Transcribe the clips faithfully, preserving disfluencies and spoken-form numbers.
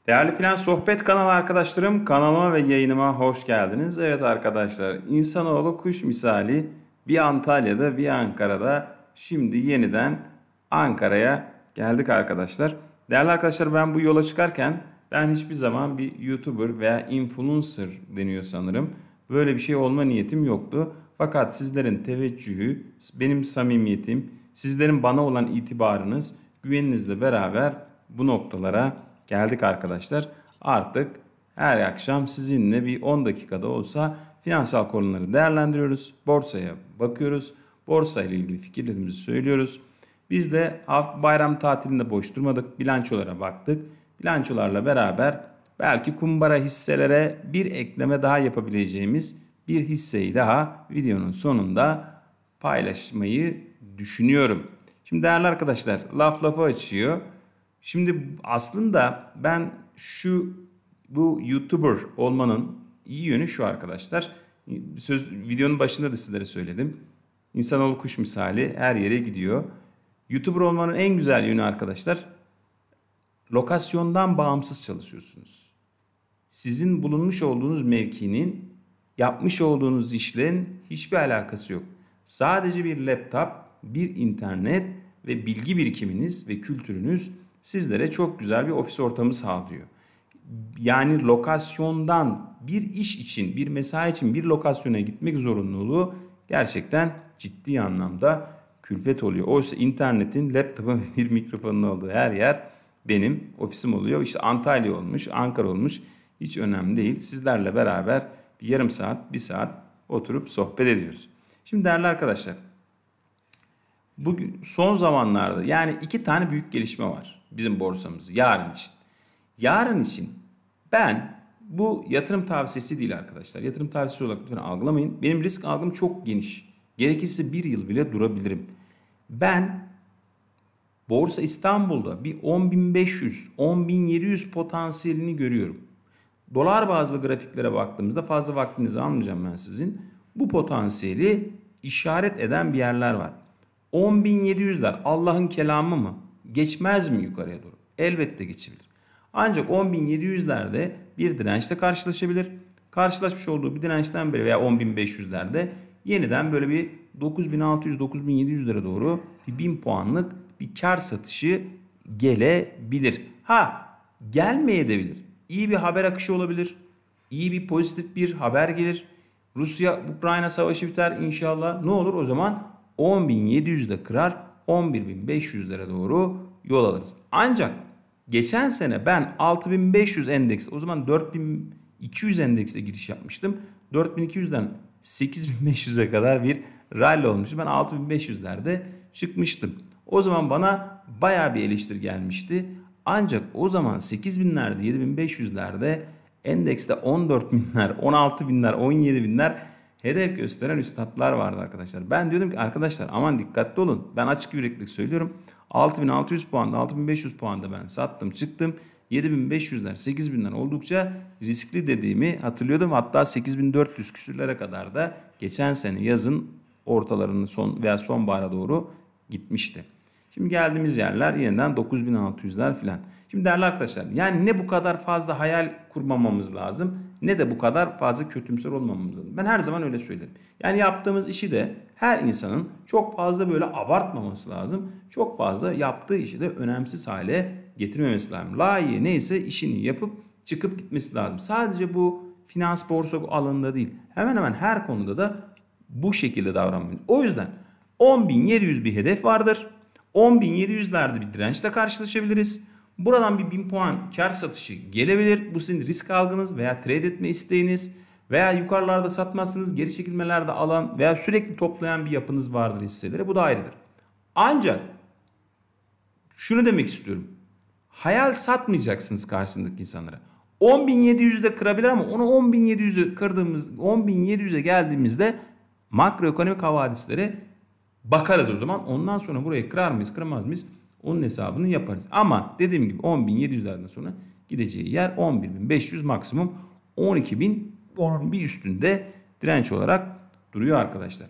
Değerli Finans Sohbet kanalı arkadaşlarım, kanalıma ve yayınıma hoş geldiniz. Evet arkadaşlar, insanoğlu kuş misali bir Antalya'da bir Ankara'da, şimdi yeniden Ankara'ya geldik arkadaşlar. Değerli arkadaşlar, ben bu yola çıkarken ben hiçbir zaman bir YouTuber veya influencer deniyor sanırım, böyle bir şey olma niyetim yoktu. Fakat sizlerin teveccühü, benim samimiyetim, sizlerin bana olan itibarınız, güveninizle beraber bu noktalara geldik arkadaşlar. Artık her akşam sizinle bir on dakikada olsa finansal konuları değerlendiriyoruz. Borsaya bakıyoruz. Borsa ile ilgili fikirlerimizi söylüyoruz. Biz de bayram tatilinde boş durmadık. Bilançolara baktık. Bilançolarla beraber belki kumbara hisselere bir ekleme daha yapabileceğimiz bir hisseyi daha videonun sonunda paylaşmayı düşünüyorum. Şimdi değerli arkadaşlar, laf lafı açıyor. Şimdi aslında ben şu bu YouTuber olmanın iyi yönü şu arkadaşlar. Söz, videonun başında da sizlere söyledim. İnsanoğlu kuş misali her yere gidiyor. YouTuber olmanın en güzel yönü arkadaşlar, lokasyondan bağımsız çalışıyorsunuz. Sizin bulunmuş olduğunuz mevkinin yapmış olduğunuz işlerin hiçbir alakası yok. Sadece bir laptop, bir internet ve bilgi birikiminiz ve kültürünüz sizlere çok güzel bir ofis ortamı sağlıyor. Yani lokasyondan bir iş için, bir mesai için bir lokasyona gitmek zorunluluğu gerçekten ciddi anlamda külfet oluyor. Oysa internetin, laptopun ve bir mikrofonun olduğu her yer benim ofisim oluyor. İşte Antalya olmuş, Ankara olmuş, hiç önemli değil. Sizlerle beraber bir yarım saat, bir saat oturup sohbet ediyoruz. Şimdi değerli arkadaşlar, bugün son zamanlarda yani iki tane büyük gelişme var bizim borsamız yarın için. Yarın için ben, bu yatırım tavsiyesi değil arkadaşlar. Yatırım tavsiyesi olarak lütfen algılamayın. Benim risk algım çok geniş. Gerekirse bir yıl bile durabilirim. Ben Borsa İstanbul'da bir on bin beş yüz on bin yedi yüz potansiyelini görüyorum. Dolar bazlı grafiklere baktığımızda, fazla vaktinizi almayacağım ben sizin, bu potansiyeli işaret eden bir yerler var. on bin yedi yüzler Allah'ın kelamı mı? Geçmez mi yukarıya doğru? Elbette geçebilir. Ancak on bin yedi yüzlerde bir dirençle karşılaşabilir. Karşılaşmış olduğu bir dirençten beri veya on bin beş yüzlerde yeniden böyle bir dokuz bin altı yüz dokuz bin yedi yüzlere doğru bir bin puanlık bir kar satışı gelebilir. Ha, gelmeyebilir. İyi bir haber akışı olabilir. İyi bir pozitif bir haber gelir. Rusya-Ukrayna savaşı biter inşallah. Ne olur o zaman? on bin yedi yüzde kırar, on bir bin beş yüzlere doğru yol alırız. Ancak geçen sene ben altı bin beş yüz endeks, o zaman dört bin iki yüz endekste giriş yapmıştım. dört bin iki yüzden sekiz bin beş yüze kadar bir rally olmuştu. Ben altı bin beş yüzlerde çıkmıştım. O zaman bana bayağı bir eleştiri gelmişti. Ancak o zaman sekiz binlerde, yedi bin beş yüzlerde endekste on dört binler, on altı binler, on yedi binler hedef gösteren üstatlar vardı arkadaşlar. Ben diyordum ki arkadaşlar aman dikkatli olun. Ben açık yüreklilik söylüyorum. altı bin altı yüz puanda, altı bin beş yüz puanda ben sattım çıktım. yedi bin beş yüzler, sekiz binler oldukça riskli dediğimi hatırlıyordum. Hatta sekiz bin dört yüz küsürlere kadar da geçen sene yazın ortalarının son veya sonbahara doğru gitmişti. Şimdi geldiğimiz yerler yeniden dokuz bin altı yüzler filan. Şimdi değerli arkadaşlar, yani ne bu kadar fazla hayal kurmamamız lazım, ne de bu kadar fazla kötümser olmamamız lazım. Ben her zaman öyle söylerim. Yani yaptığımız işi de her insanın çok fazla böyle abartmaması lazım. Çok fazla yaptığı işi de önemsiz hale getirmemesi lazım. Layığı neyse işini yapıp çıkıp gitmesi lazım. Sadece bu finans borsa alanında değil, hemen hemen her konuda da bu şekilde davranmalıyız. O yüzden on bin yedi yüz bir hedef vardır. on bin yedi yüzlerde bir dirençle karşılaşabiliriz. Buradan bir bin puan kar satışı gelebilir. Bu sizin risk algınız veya trade etme isteğiniz veya yukarılarda satmazsınız, geri çekilmelerde alan veya sürekli toplayan bir yapınız vardır hisseleri. Bu da ayrıdır. Ancak şunu demek istiyorum. Hayal satmayacaksınız karşısındaki insanlara. on bin yedi yüzde kırabilir ama onu on bin yedi yüzü kırdığımız, on bin yedi yüze geldiğimizde makroekonomik havadislere bakarız o zaman. Ondan sonra burayı kırar mıyız, kıramaz mıyız? Onun hesabını yaparız. Ama dediğim gibi on bin yedi yüzlerden sonra gideceği yer on bir bin beş yüz, maksimum on iki bin, onun bir üstünde direnç olarak duruyor arkadaşlar.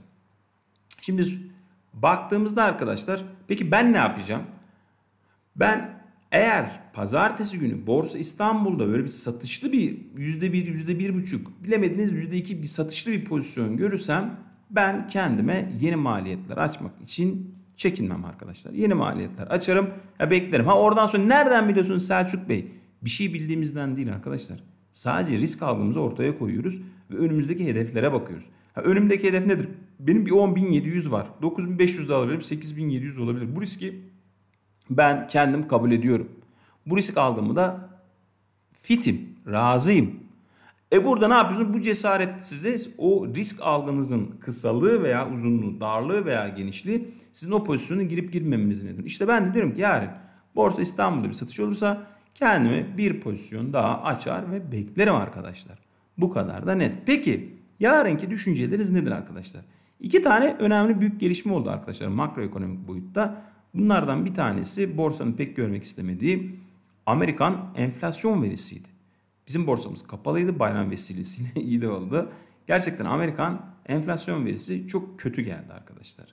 Şimdi baktığımızda arkadaşlar, peki ben ne yapacağım? Ben Eğer pazartesi günü Borsa İstanbul'da böyle bir satışlı bir yüzde bir, yüzde bir buçuk, bilemediniz yüzde iki bir satışlı bir pozisyon görürsem ben kendime yeni maliyetler açmak için çekinmem arkadaşlar. Yeni maliyetler açarım, ya beklerim. Ha oradan sonra nereden biliyorsunuz Selçuk Bey? Bir şey bildiğimizden değil arkadaşlar. Sadece risk algımızı ortaya koyuyoruz ve önümüzdeki hedeflere bakıyoruz. Ha, önümdeki hedef nedir? Benim bir on bin yedi yüz var. dokuz bin beş yüz de alabilirim, sekiz bin yedi yüz olabilir. Bu riski ben kendim kabul ediyorum. Bu risk algımı da fitim, razıyım. E burada ne yapıyorsunuz? Bu cesaret size o risk algınızın kısalığı veya uzunluğu, darlığı veya genişliği sizin o pozisyona girip girmemenizi neden. İşte ben de diyorum ki yarın Borsa İstanbul'da bir satış olursa kendime bir pozisyon daha açar ve beklerim arkadaşlar. Bu kadar da net. Peki yarınki düşünceleriniz nedir arkadaşlar? İki tane önemli büyük gelişme oldu arkadaşlar makroekonomik boyutta. Bunlardan bir tanesi borsanın pek görmek istemediği Amerikan enflasyon verisiydi. Bizim borsamız kapalıydı, bayram vesilesiyle iyi de oldu. Gerçekten Amerikan enflasyon verisi çok kötü geldi arkadaşlar.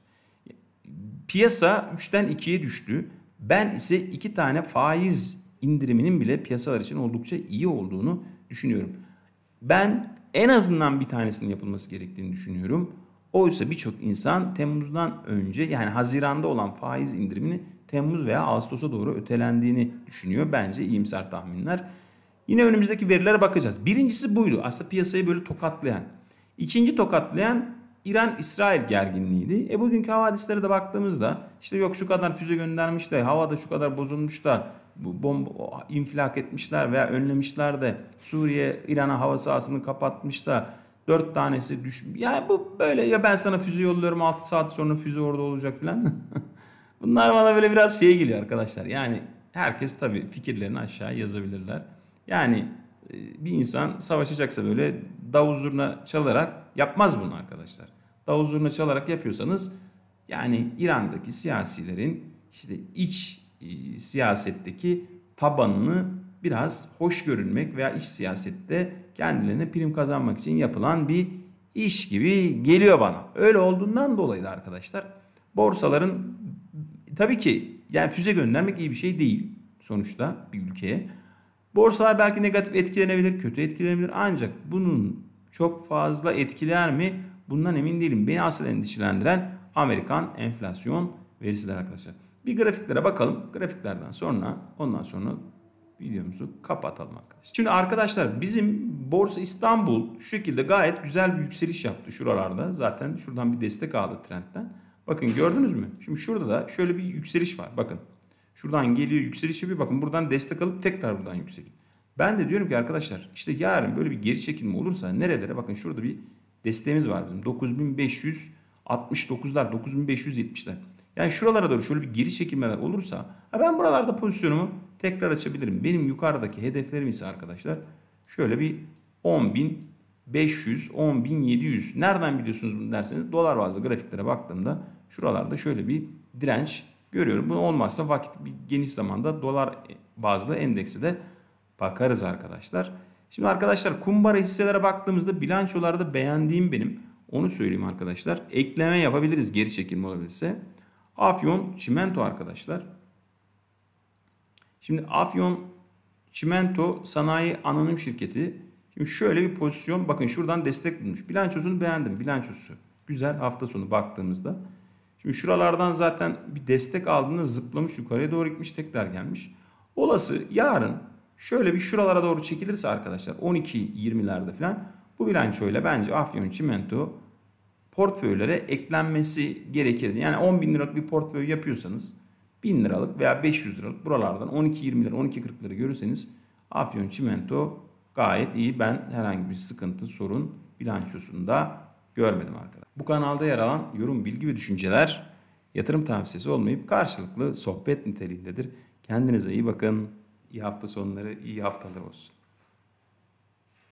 Piyasa üçten ikiye düştü. Ben ise iki tane faiz indiriminin bile piyasalar için oldukça iyi olduğunu düşünüyorum. Ben en azından bir tanesinin yapılması gerektiğini düşünüyorum. Oysa birçok insan Temmuz'dan önce, yani Haziran'da olan faiz indirimini Temmuz veya Ağustos'a doğru ötelendiğini düşünüyor. Bence iyimser tahminler. Yine önümüzdeki verilere bakacağız. Birincisi buydu. Aslında piyasayı böyle tokatlayan. İkinci tokatlayan İran-İsrail gerginliğiydi. E bugünkü havadislere de baktığımızda işte yok şu kadar füze göndermiş de havada şu kadar bozulmuş da bu bomba infilak etmişler veya önlemişler de Suriye İran'a hava sahasını kapatmış da dört tanesi düş. Ya bu böyle, ya ben sana füze yolluyorum altı saat sonra füze orada olacak filan. Bunlar bana böyle biraz şey geliyor arkadaşlar. Yani herkes tabii fikirlerini aşağı yazabilirler. Yani bir insan savaşacaksa böyle davul zurna çalarak yapmaz bunu arkadaşlar. Davul zurna çalarak yapıyorsanız yani İran'daki siyasilerin işte iç e, siyasetteki tabanını biraz hoş görünmek veya iç siyasette kendilerine prim kazanmak için yapılan bir iş gibi geliyor bana. Öyle olduğundan dolayı da arkadaşlar borsaların tabii ki yani füze göndermek iyi bir şey değil sonuçta bir ülkeye. Borsalar belki negatif etkilenebilir, kötü etkilenebilir ancak bunun çok fazla etkiler mi? Bundan emin değilim. Beni asıl endişelendiren Amerikan enflasyon verisidir arkadaşlar. Bir grafiklere bakalım. Grafiklerden sonra ondan sonra videomuzu kapatalım arkadaşlar. Şimdi arkadaşlar bizim Borsa İstanbul şu şekilde gayet güzel bir yükseliş yaptı şuralarda. Zaten şuradan bir destek aldı trendten. Bakın gördünüz mü? Şimdi şurada da şöyle bir yükseliş var. Bakın. Şuradan geliyor yükselişi bir bakın. Buradan destek alıp tekrar buradan yükseliyor. Ben de diyorum ki arkadaşlar işte yarın böyle bir geri çekilme olursa nerelere, bakın şurada bir desteğimiz var bizim. dokuz bin beş yüz altmış dokuzlar, dokuz bin beş yüz yetmişler. Yani şuralara doğru şöyle bir geri çekilmeler olursa ha ben buralarda pozisyonumu tekrar açabilirim. Benim yukarıdaki hedeflerim ise arkadaşlar şöyle bir on bin beş yüz, on bin yedi yüz. Nereden biliyorsunuz bunu derseniz dolar bazlı grafiklere baktığımda şuralarda şöyle bir direnç görüyorum. Bu olmazsa vakit bir geniş zamanda dolar bazlı endeksi de bakarız arkadaşlar. Şimdi arkadaşlar kumbara hisselere baktığımızda bilançolarda beğendiğim benim. Onu söyleyeyim arkadaşlar. Ekleme yapabiliriz geri çekilme olabilirse. Afyon Çimento arkadaşlar. Şimdi Afyon Çimento Sanayi Anonim Şirketi. Şimdi şöyle bir pozisyon. Bakın şuradan destek bulmuş. Bilançosunu beğendim. Bilançosu güzel, hafta sonu baktığımızda. Şimdi şuralardan zaten bir destek aldığında zıplamış yukarıya doğru gitmiş, tekrar gelmiş. Olası yarın şöyle bir şuralara doğru çekilirse arkadaşlar on iki yirmilerde falan bu bilançoyla bence Afyon Çimento portföylere eklenmesi gerekirdi. Yani on bin liralık bir portföy yapıyorsanız bin liralık veya beş yüz liralık buralardan on iki yirmileri on iki kırkları görürseniz Afyon Çimento gayet iyi. Ben herhangi bir sıkıntı, sorun bilançosunda görmedim arkadaşlar. Bu kanalda yer alan yorum, bilgi ve düşünceler yatırım tavsiyesi olmayıp karşılıklı sohbet niteliğindedir. Kendinize iyi bakın. İyi hafta sonları, iyi haftalar olsun.